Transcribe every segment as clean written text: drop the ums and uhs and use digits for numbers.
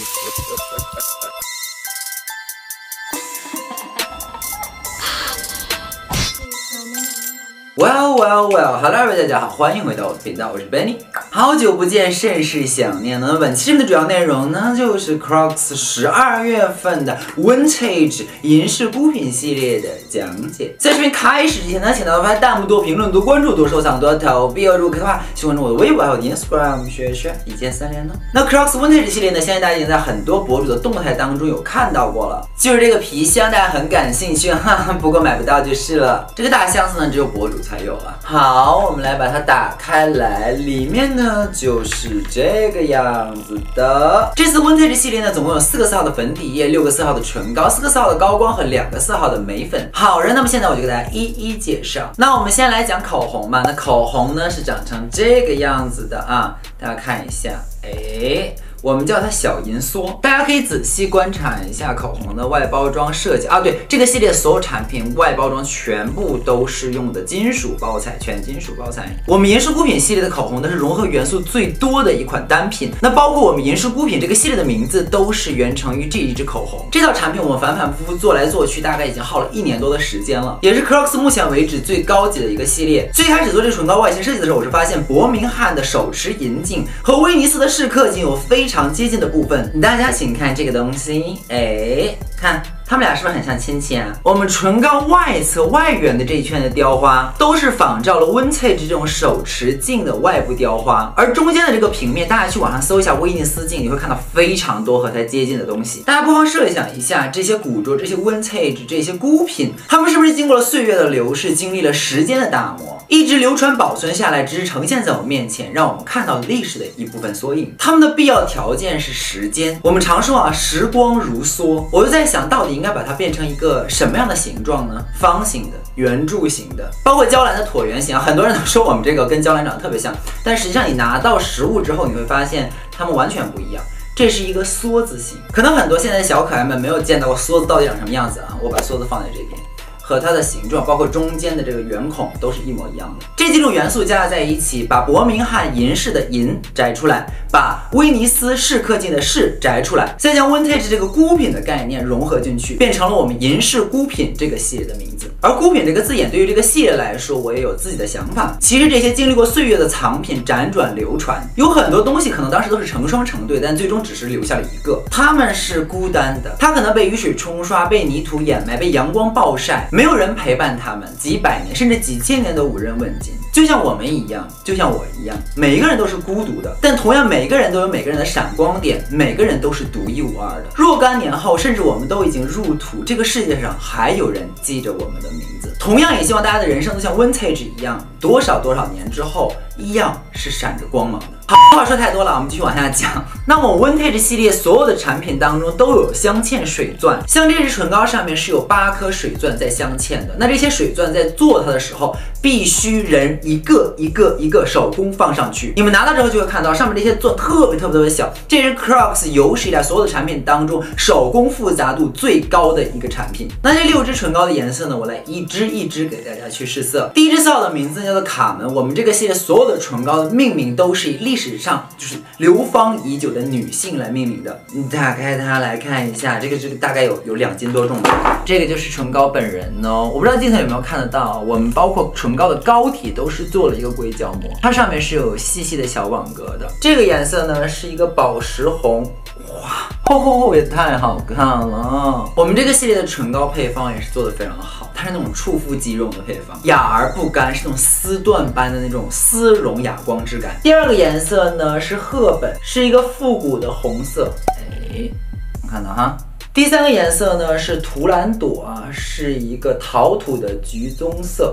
Well，Hello，大家好，欢迎回到我的频道，我是 Benny。好久不见，甚是想念呢。本期视频的主要内容呢，就是 Crocs 12月份的 Vintage 银饰孤品系列的讲解。在视频开始之前呢，请大家发弹幕、多评论、多关注、多收藏、多投币。如果可以的话，请关注我的微博还有 Instagram， 学一键3连呢。那 Crocs Vintage 系列呢，相信大家已经在很多博主的动态当中有看到过了，就是这个皮箱，大家很感兴趣，不过买不到就是了。这个大箱子呢，只有博主才有了。好，我们来把它打开来，里面呢就是这个样子的。这次 Vintage 系列呢，总共有4个4号的粉底液，6个4号的唇膏，4个4号的高光和2个4号的眉粉。好人，那么现在我就给大家一一介绍。那我们先来讲口红吧。那口红呢是长成这个样子的啊，大家看一下，我们叫它小银梭，大家可以仔细观察一下口红的外包装设计啊。对，这个系列所有产品外包装全部都是用的金属包材，全金属包材。我们银饰孤品系列的口红呢是融合元素最多的一款单品，那包括我们银饰孤品这个系列的名字都是源成于这一支口红。这套产品我们反反复复做来做去，大概已经耗了1年多的时间了，也是 Crocs 目前为止最高级的一个系列。最开始做这个唇膏外形设计的时候，我是发现伯明翰的手持银镜和威尼斯的适刻镜有非常接近的部分，大家请看这个东西，看它们俩是不是很像亲戚啊？我们唇膏外侧外缘的这一圈的雕花，都是仿照了 Vintage 这种手持镜的外部雕花，而中间的这个平面，大家去网上搜一下威尼斯镜，你会看到非常多和它接近的东西。大家不妨设想一下，这些古着、这些 Vintage、这些孤品，它们是不是经过了岁月的流逝，经历了时间的打磨，一直流传保存下来，只是呈现在我们面前，让我们看到历史的一部分缩影。它们的必要条件是时间。我们常说啊，时光如梭，我就在想，到底应该把它变成一个什么样的形状呢？方形的、圆柱形的，包括娇兰的椭圆形啊。很多人都说我们这个跟娇兰长得特别像，但实际上你拿到实物之后，你会发现它们完全不一样。这是一个梭子形，可能很多现在的小可爱们没有见到过梭子到底长什么样子啊。我把梭子放在这边，和它的形状，包括中间的这个圆孔都是一模一样的。这几种元素加在一起，把伯明翰银饰的银摘出来，把威尼斯适刻镜的饰摘出来，再将 Vintage 这个孤品的概念融合进去，变成了我们银饰孤品这个系列的名字。而孤品这个字眼对于这个系列来说，我也有自己的想法。其实这些经历过岁月的藏品辗转流传，有很多东西可能当时都是成双成对，但最终只是留下了一个。它们是孤单的，它可能被雨水冲刷，被泥土掩埋，被阳光暴晒，没有人陪伴他们，几百年甚至几千年都无人问津。就像我们一样，就像我一样，每一个人都是孤独的，但同样每个人都有每个人的闪光点，每个人都是独一无二的。若干年后，甚至我们都已经入土，这个世界上还有人记着我们的名字。同样也希望大家的人生都像 Vintage 一样，多少年之后一样是闪着光芒的。好，话说太多了，我们继续往下讲。那么 Vintage 系列所有的产品当中都有镶嵌水钻，像这支唇膏上面是有8颗水钻在镶嵌的。那这些水钻在做它的时候，必须人一个一个手工放上去。你们拿到之后就会看到上面这些钻特别小。这是 Crocs 有史以来所有的产品当中手工复杂度最高的一个产品。那这6支唇膏的颜色呢，我来一支一支给大家去试色。第一支4号的名字叫做卡门。我们这个系列所有的唇膏的命名都是以历史上就是流芳已久的女性来命名的。你打开它来看一下，这个大概有2斤多重吧。这个就是唇膏本人哦，我不知道镜头有没有看得到。我们包括唇膏的膏体都是做了一个硅胶膜，它上面是有细细的小网格的。这个颜色呢是一个宝石红，哇，厚也太好看了。我们这个系列的唇膏配方也是做的非常的好，它是那种触肤即溶的配方，雅而不干，是那种丝缎般的那种丝绒哑光质感。第2个颜色呢是赫本，是一个复古的红色，看到哈。第3个颜色呢是图兰朵啊，是一个陶土的橘棕色。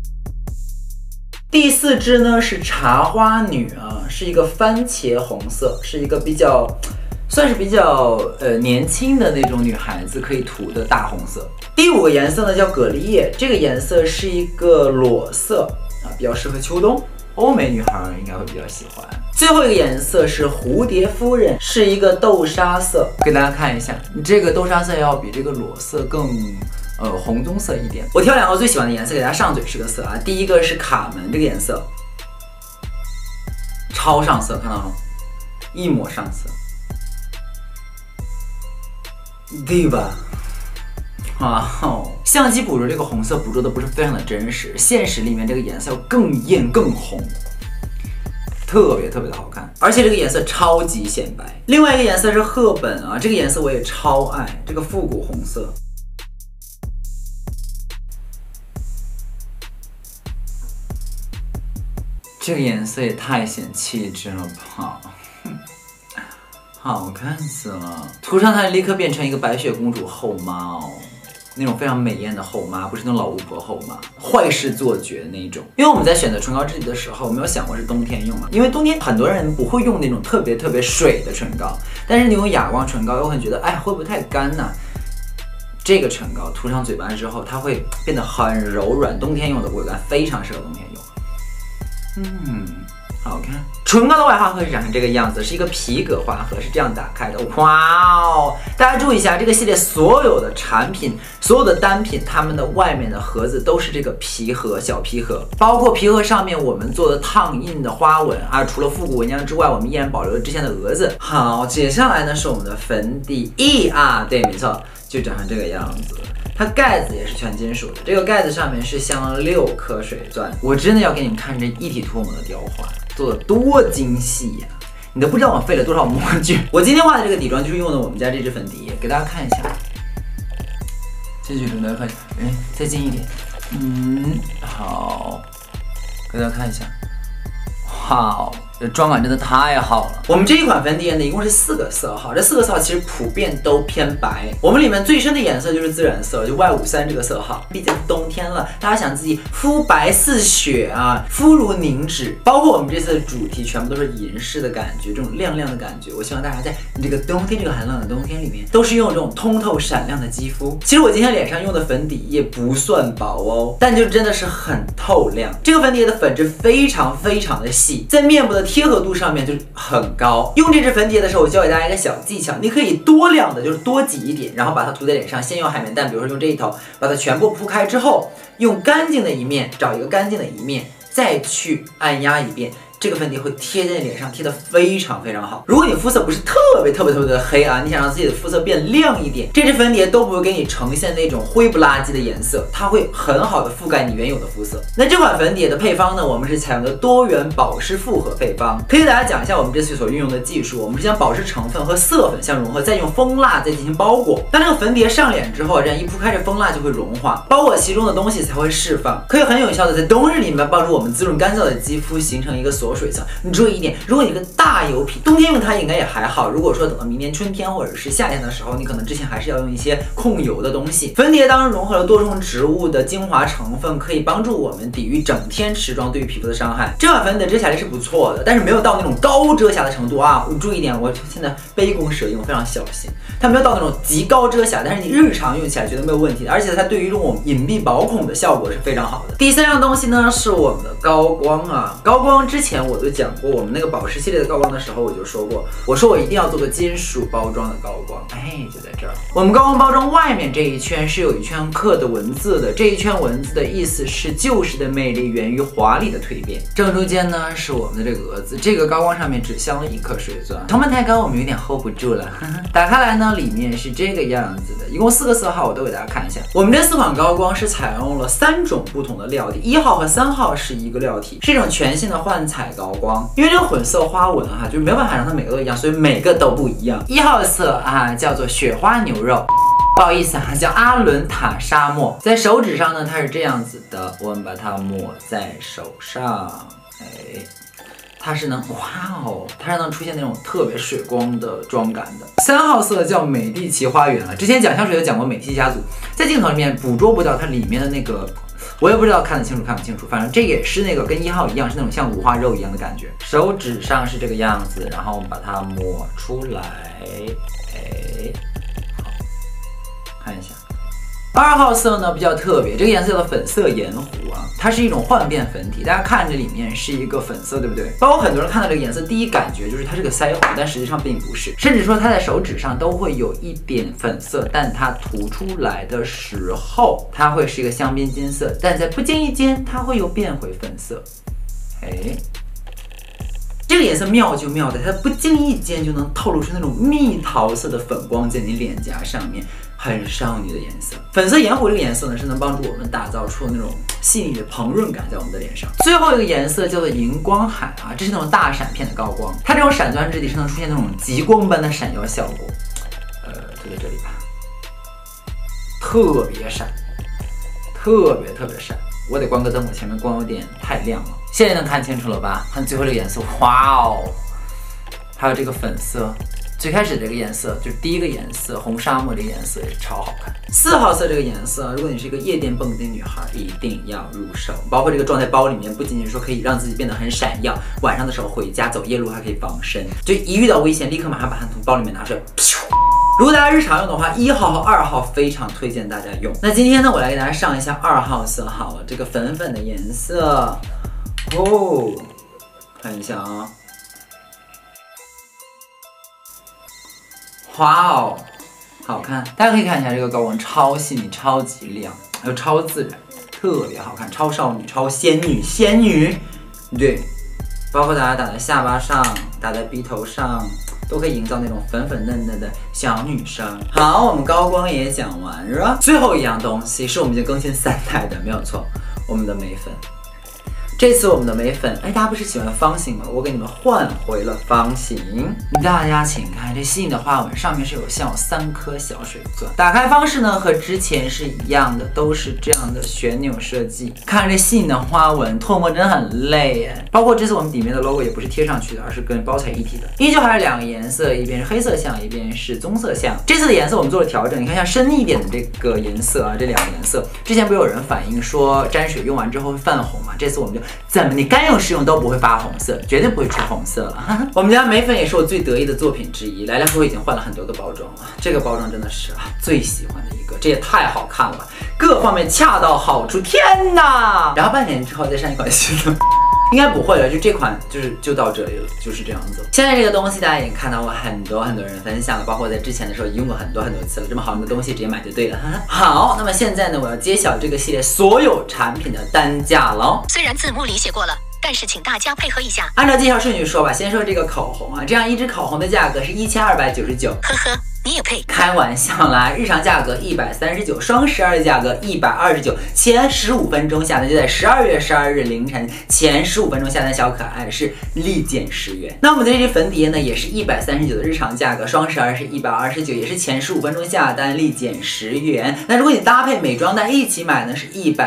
第4支呢是茶花女啊，是一个番茄红色，是一个算是比较年轻的那种女孩子可以涂的大红色。第5个颜色呢叫蛤蜊叶，这个颜色是一个裸色啊，比较适合秋冬，欧美女孩应该会比较喜欢。最后一个颜色是蝴蝶夫人，是一个豆沙色，给大家看一下，这个豆沙色要比这个裸色更红棕色一点。我挑2个最喜欢的颜色给大家上嘴试个色啊。第一个是卡门这个颜色，超上色，看到了吗？一抹上色。 对吧？相机捕捉这个红色捕捉的不是非常的真实，现实里面这个颜色要更艳更红，特别的好看，而且这个颜色超级显白。另外一个颜色是赫本啊，这个颜色我也超爱，这个复古红色。这个颜色也太显气质了吧！好看死了！涂上它立刻变成一个白雪公主后妈哦，那种非常美艳的后妈，不是那种老巫婆后妈，坏事做绝那种。因为我们在选择唇膏质地的时候，没有想过是冬天用嘛，因为冬天很多人不会用那种特别水的唇膏，但是你用哑光唇膏又会觉得，哎，会不会太干呢？这个唇膏涂上嘴巴之后，它会变得很柔软，冬天用的不会干，非常适合冬天用。好看。唇膏的外花盒是长成这个样子，是一个皮革花盒，是这样打开的。哇哦！大家注意一下，这个系列所有的产品，所有的单品，它们的外面的盒子都是这个皮盒，小皮盒，包括皮盒上面我们做的烫印的花纹啊。除了复古纹样之外，我们依然保留了之前的蛾子。好，接下来呢是我们的粉底液啊，对，没错，就长成这个样子。它盖子也是全金属的，这个盖子上面是镶了6颗水钻。我真的要给你们看这一体脱模的雕花，做的多精细呀！你都不知道我费了多少模具。我今天画的这个底妆就是用的我们家这支粉底液，给大家看一下。这支大家看一下，再近一点。好，给大家看一下。好，这妆感真的太好了。我们这一款粉底液呢，一共是4个色号，这4个色号其实普遍都偏白。我们里面最深的颜色就是自然色，就 Y53这个色号。毕竟冬天了，大家想自己肤白似雪啊，肤如凝脂。包括我们这次的主题全部都是银饰的感觉，这种亮亮的感觉。我希望大家在这个冬天，这个寒冷的冬天里面，都是拥有这种通透闪亮的肌肤。其实我今天脸上用的粉底液不算薄哦，但就真的是很透亮。这个粉底液的粉质非常的细，在面部的贴合度上面就很高。用这支粉底液的时候，我教给大家一个小技巧，你可以多量的，就是多挤一点，然后把它涂在脸上。先用海绵蛋，比如说用这一头，把它全部铺开之后，用干净的一面，找一个干净的一面，再去按压一遍。这个粉底会贴在脸上，贴得非常好。如果你肤色不是特别的黑啊，你想让自己的肤色变亮一点，这支粉底液都不会给你呈现那种灰不拉几的颜色，它会很好的覆盖你原有的肤色。那这款粉底液的配方呢，我们是采用的多元保湿复合配方。可以给大家讲一下我们这次所运用的技术，我们是将保湿成分和色粉相融合，再用蜂蜡再进行包裹。当这个粉底液上脸之后，这样一铺开，这蜂蜡就会融化，包裹其中的东西才会释放，可以很有效的在冬日里面帮助我们滋润干燥的肌肤，形成一个锁水层。你注意一点，如果你是个大油皮，冬天用它应该也还好。如果说等到明年春天或者是夏天的时候，你可能之前还是要用一些控油的东西。粉底液当中融合了多种植物的精华成分，可以帮助我们抵御整天持妆对于皮肤的伤害。这款粉底的遮瑕力是不错的，但是没有到那种高遮瑕的程度啊。你注意一点，我现在杯弓蛇影，我非常小心，它没有到那种极高遮瑕，但是你日常用起来绝对没有问题的，而且它对于这种隐蔽保孔的效果是非常好的。第3样东西呢是我们的高光啊，高光之前我就讲过，我们那个保湿系列的高光的时候，我就说过，我说我一定要做个金属包装的高光，就在这儿。我们高光包装外面这一圈是有一圈刻的文字的，这一圈文字的意思是旧时的魅力源于华丽的蜕变。正中间呢是我们的这个蛾子，这个高光上面只镶了1颗水钻，成本太高，我们有点 hold 不住了。打开来呢，里面是这个样子的，一共4个色号，我都给大家看一下。我们这4款高光是采用了3种不同的料体，1号和3号是一个料体，是一种全新的幻彩高光。因为这个混色花纹哈，就是没有办法让它每个都一样，所以每个都不一样。1号色啊叫做雪花牛肉，不好意思啊，叫阿伦塔沙漠。在手指上呢，它是这样子的，我们把它抹在手上，它是能它是能出现那种特别水光的妆感的。3号色叫美第奇花园啊，之前讲香水有讲过美第家族，在镜头里面捕捉不到它里面的那个。我也不知道看得清楚看不清楚，反正这也是那个跟1号一样，是那种像五花肉一样的感觉。手指上是这个样子，然后我们把它抹出来，好，看一下。2号色呢比较特别，这个颜色叫做粉色盐湖啊，它是一种幻变粉体，大家看这里面是一个粉色，对不对？包括很多人看到这个颜色，第一感觉就是它是个腮红，但实际上并不是，甚至说它在手指上都会有一点粉色，但它涂出来的时候，它会是一个香槟金色，但在不经意间，它会又变回粉色， 这个颜色妙就妙在它不经意间就能透露出那种蜜桃色的粉光在你脸颊上面，很少女的颜色。粉色盐湖这个颜色呢，是能帮助我们打造出那种细腻的膨润感在我们的脸上。最后一个颜色叫做荧光海啊，这是那种大闪片的高光，它这种闪钻质地是能出现那种极光般的闪耀效果。就在这里吧，特别闪，特别闪。我得关个灯，我前面光有点太亮了。现在能看清楚了吧？看最后这个颜色，哇哦！还有这个粉色。最开始这个颜色就是第一个颜色，红沙漠这个颜色也超好看。4号色这个颜色，如果你是一个夜店蹦迪女孩，一定要入手。包括这个装在包里面，不仅仅说可以让自己变得很闪耀，晚上的时候回家走夜路还可以防身，就一遇到危险立刻马上把它从包里面拿出来。如果大家日常用的话，1号和2号非常推荐大家用。那今天呢，我来给大家上一下2号色好了，这个粉粉的颜色哦，看一下啊。哇哦，好看！大家可以看一下这个高光，超细腻、超级亮，还有超自然，特别好看，超少女、超仙女，对，包括大家打在下巴上、打在鼻头上，都可以营造那种粉粉嫩嫩的小女生。好，我们高光也讲完了，最后一样东西是我们已经更新3代的，没有错，我们的眉粉。这次我们的眉粉，大家不是喜欢方形吗？我给你们换回了方形。大家请看，这细腻的花纹上面是有像有3颗小水钻。打开方式呢和之前是一样的，都是这样的旋钮设计。看这细腻的花纹，脱模真的很累耶。包括这次我们底面的 logo 也不是贴上去的，而是跟包在一体的。依旧还是2个颜色，一边是黑色像，一边是棕色像。这次的颜色我们做了调整，你看像深一点的这个颜色啊，这2个颜色，之前不有人反映说沾水用完之后会泛红吗？这次我们就怎么你干用湿用都不会发红色，绝对不会出红色了。我们家眉粉也是我最得意的作品之一，来回已经换了很多个包装了，这个包装真的是最喜欢的一个，这也太好看了，各方面恰到好处，天哪！然后半年之后再上一款新的。应该不会了，就这款就到这里了，就是这样子。现在这个东西大家已经看到过很多人分享了，包括我在之前的时候用过很多次了。这么好用的东西直接买就对了。好，那么现在呢，我要揭晓这个系列所有产品的单价喽。 虽然字幕里写过了，但是请大家配合一下。 按照介绍顺序说吧，先说这个口红啊，这样一支口红的价格是1299。 呵呵。你也配？ 开玩笑啦！日常价格139，双12的价格129，前15分钟下单就在12月12日凌晨前15分钟下单，小可爱是立减10元。那我们的这支粉底液呢，也是139的日常价格，双12是129，也是前15分钟下单立减10元。那如果你搭配美妆蛋一起买呢，是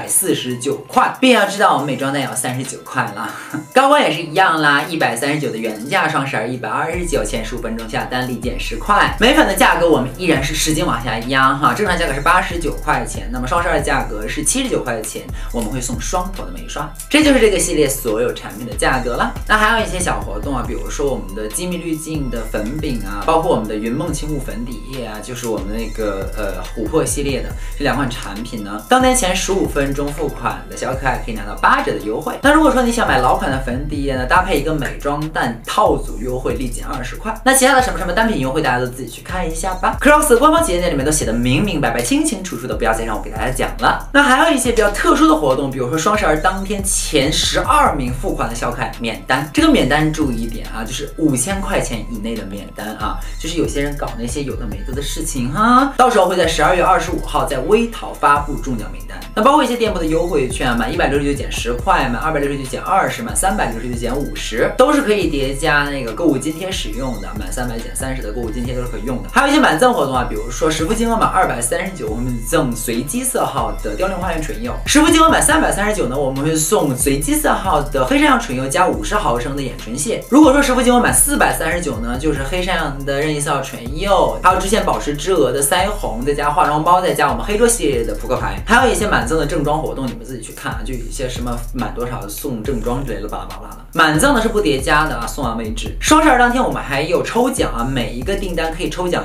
149块，并要知道我们美妆蛋也要39块啦。高光也是一样啦，139的原价，双12 129，前15分钟下单立减10块。眉粉的价格我们依然是使劲往下压哈，正常价格是89块钱，那么双12价格是79块钱，我们会送双头的眉刷，这就是这个系列所有产品的价格了。那还有一些小活动啊，比如说我们的机密滤镜的粉饼啊，包括我们的云梦轻雾粉底液啊，就是我们那个琥珀系列的这2款产品呢，当天前15分钟付款的小可爱可以拿到8折的优惠。那如果说你想买老款的粉底液呢，搭配一个美妆蛋套组优惠立减20块。那其他的什么单品优惠，大家都自己去看一下吧。Crocs 的官方旗舰店里面都写的明明白白、清清楚楚的，不要再让我给大家讲了。那还有一些比较特殊的活动，比如说双12当天前12名付款的小可爱免单。这个免单注意一点啊，就是5000块钱以内的免单啊，就是有些人搞那些有的没的的事情哈，到时候会在12月25号在微淘发布中奖名单。那包括一些店铺的优惠券，满169减10块，满269减20，满369减50，都是可以叠加那个购物津贴使用的，满300减30的购物津贴都是可以用的。还有一些满赠活动啊，比如说实付金额满239，我们赠随机色号的凋零花园唇釉；实付金额满339呢，我们会送随机色号的黑山羊唇釉加50毫升的眼唇卸。如果说实付金额满439呢，就是黑山羊的任意色号唇釉，还有之前保湿之鹅的腮红，再加化妆包，再加我们黑桌系列的扑克牌，还有一些满赠的正装活动，你们自己去看啊，就有一些什么满多少送正装之类的，巴拉巴拉的。满赠的是不叠加的啊，送完为止。双12当天我们还有抽奖啊，每一个订单可以抽奖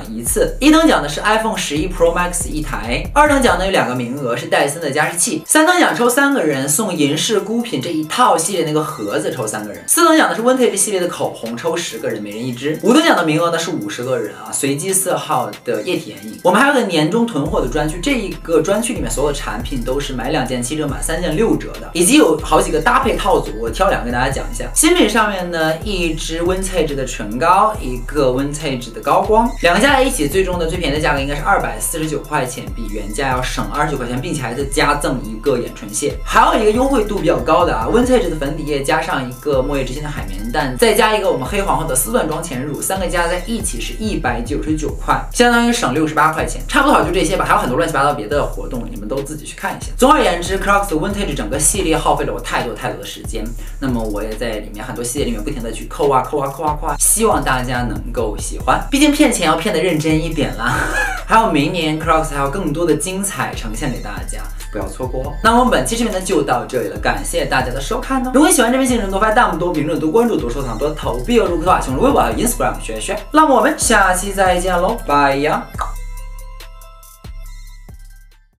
一次。1等奖呢是 iPhone 11 Pro Max 一台，2等奖呢有2个名额是戴森的加湿器，3等奖抽3个人送银饰孤品这一套系列那个盒子抽3个人，4等奖呢是 Vintage 系列的口红抽10个人每人1支，5等奖的名额呢是50个人啊，随机4号的液体眼影。我们还有个年终囤货的专区，这一个专区里面所有的产品都是买2件7折，买3件6折的，以及有好几个搭配套组，我挑2个跟大家讲一下。新品上面呢，一支 Vintage 的唇膏，一个 Vintage 的高光，2个加在一起，最终的最便宜的价格应该是249块钱，比原价要省29块钱，并且还是加赠一个眼唇卸。还有一个优惠度比较高的啊 ，Vintage 的粉底液加上一个墨叶之心的海绵蛋，再加一个我们黑皇后的丝缎妆前乳，3个加在一起是199块，相当于省68块钱。差不多好就这些吧，还有很多乱七八糟别的活动，你们都自己去看一下。总而言之 ，Crocs 的 Vintage 整个系列耗费了我太多的时间，那么我也在里面很多系列里面不停的去抠啊，希望大家能够喜欢。毕竟骗钱要骗得认真一点啦。还有明年 Crocs 还有更多的精彩呈现给大家，不要错过哦。那我们本期视频呢就到这里了，感谢大家的收看哦。如果你喜欢这篇新闻，多发弹幕、多评论、多关注、多收藏、多投币。如果的话，请微博还有 Instagram 学。那么我们下期再见喽，拜呀。